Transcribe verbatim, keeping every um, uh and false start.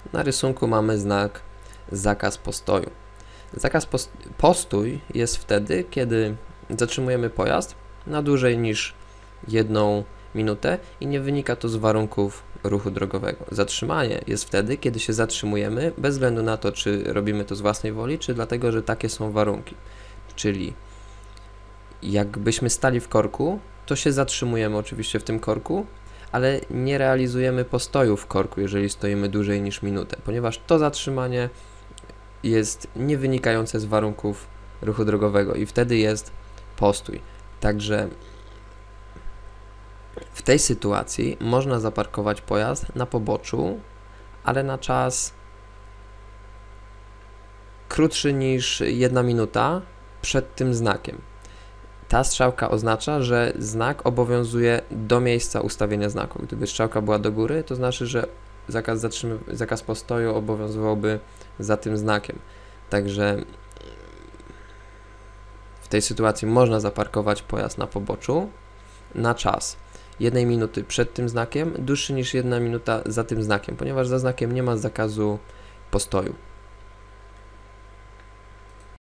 Na rysunku mamy znak zakaz postoju. Zakaz post postój jest wtedy, kiedy zatrzymujemy pojazd na dłużej niż jedną minutę i nie wynika to z warunków ruchu drogowego. Zatrzymanie jest wtedy, kiedy się zatrzymujemy bez względu na to, czy robimy to z własnej woli, czy dlatego, że takie są warunki. Czyli jakbyśmy stali w korku, to się zatrzymujemy oczywiście w tym korku, ale nie realizujemy postoju w korku, jeżeli stoimy dłużej niż minutę, ponieważ to zatrzymanie jest nie wynikające z warunków ruchu drogowego i wtedy jest postój. Także w tej sytuacji można zaparkować pojazd na poboczu, ale na czas krótszy niż jedna minuta przed tym znakiem. Ta strzałka oznacza, że znak obowiązuje do miejsca ustawienia znaku. Gdyby strzałka była do góry, to znaczy, że zakaz, zatrzymy, zakaz postoju obowiązywałby za tym znakiem. Także w tej sytuacji można zaparkować pojazd na poboczu na czas jednej minuty przed tym znakiem, dłuższy niż jedna minuta za tym znakiem, ponieważ za znakiem nie ma zakazu postoju.